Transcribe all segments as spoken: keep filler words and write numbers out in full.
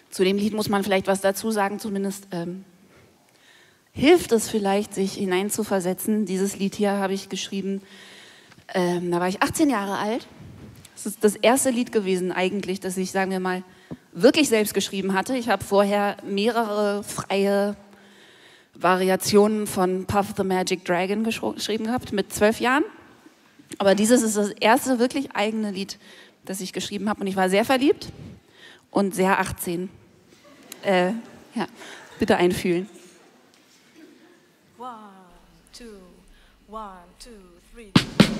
Zu dem Lied muss man vielleicht was dazu sagen, zumindest ähm, hilft es vielleicht, sich hineinzuversetzen. Dieses Lied hier habe ich geschrieben, ähm, da war ich achtzehn Jahre alt. Das ist das erste Lied gewesen eigentlich, das ich, sagen wir mal, wirklich selbst geschrieben hatte. Ich habe vorher mehrere freie Variationen von Puff the Magic Dragon geschrieben gehabt, mit zwölf Jahren. Aber dieses ist das erste wirklich eigene Lied, das ich geschrieben habe. Und ich war sehr verliebt und sehr achtzehn. Äh, ja, bitte einfühlen. One, two, one, two, three.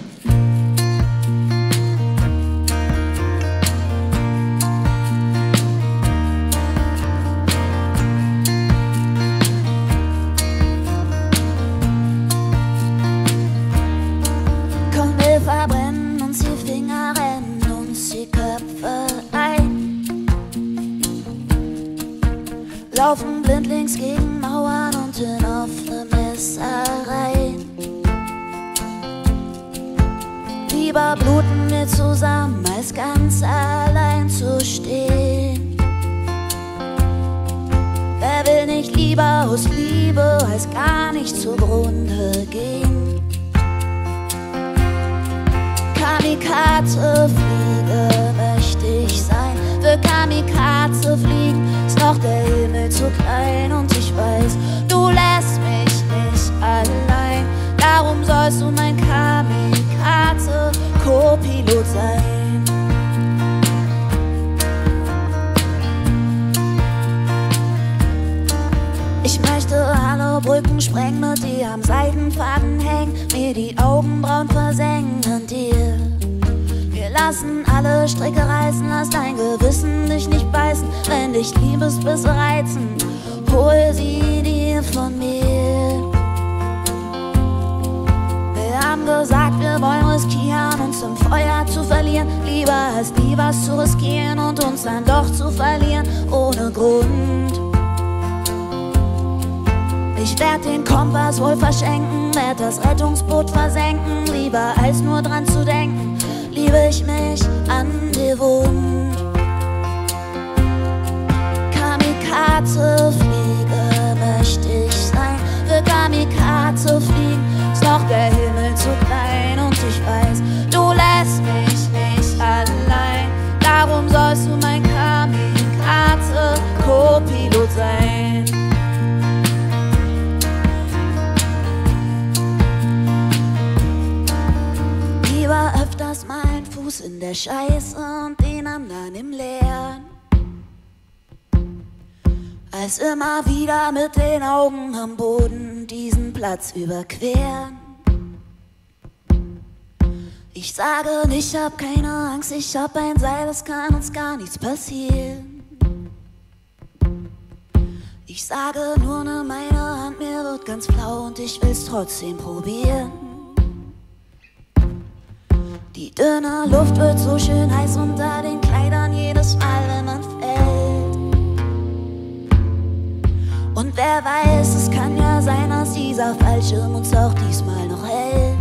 Komm, wir verbrennen uns die Finger, rennen uns die Köpfe ein, laufen blindlings gegen Mauern und in offene Messer rein. Lieber bluten wir zusammen, als ganz allein zu stehen. Wer will nicht lieber aus Liebe, als gar nicht zugrunde gehen? Kamikaze-Fliege möchte ich sein. Für Kamikaze fliegen ist noch der Himmel zu klein. Und ich weiß, du lässt mich nicht allein. Darum sollst du mein Kamikaze-Co-Pilot sein. Ich möchte alle Brücken sprengen, mit dir am Seidenfaden hängen, mir die Augenbrauen versengen an dir. Wir lassen alle Stricke reißen, lass dein Gewissen dich nicht beißen. Wenn dich Liebesbisse reizen, hol sie dir von mir. Wir haben gesagt, wir wollen riskieren, uns im Feuer zu verlieren. Lieber als nie was zu riskieren und uns dann doch zu verlieren, ohne Grund. Ich werd den Kompass wohl verschenken, werd das Rettungsboot versenken. Lieber als nur dran zu denken, liebe ich mich an dir wund. Kamikaze-Fliege möchte ich sein. Für Kamikaze fliegen ist noch der Himmel zu klein. Und ich weiß, du lässt mich nicht allein. Darum sollst du mein Kamikaze-Co-Pilot sein. Lieber öfters mal ein Fuß in der Scheiße und den anderen im Leeren, als immer wieder mit den Augen am Boden diesen Platz überqueren. Ich sage nicht, hab keine Angst, ich hab ein Seil, es kann uns gar nichts passieren. Ich sage nur, ne, meine Hand, mir wird ganz flau und ich will's trotzdem probieren. Die dünne Luft wird so schön heiß unter den Kleidern jedes Mal, wenn man fällt. Und wer weiß, es kann ja sein, dass dieser Fallschirm uns auch diesmal noch hält.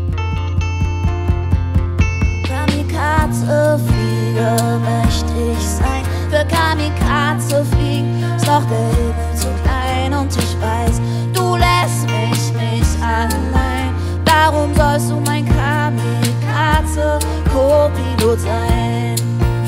Kamikaze-Flieger möchte ich sein. Für Kamikaze fliegen ist noch der Himmel zu klein. Und ich weiß, du lässt mich nicht allein. Darum sollst du mein Kamikaze-Co-Pilot sein.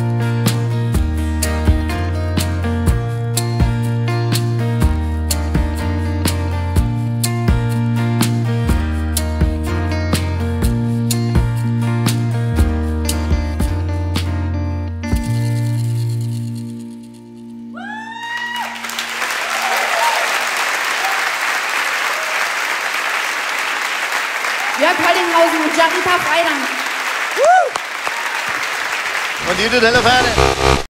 Jörg Hollinghausen und Jarita Freidand. Und Judith Helleferne.